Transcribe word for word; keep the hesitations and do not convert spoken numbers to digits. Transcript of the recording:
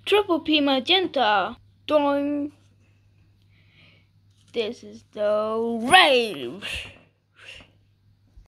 Triple P Magenta. Doing. This is the rave.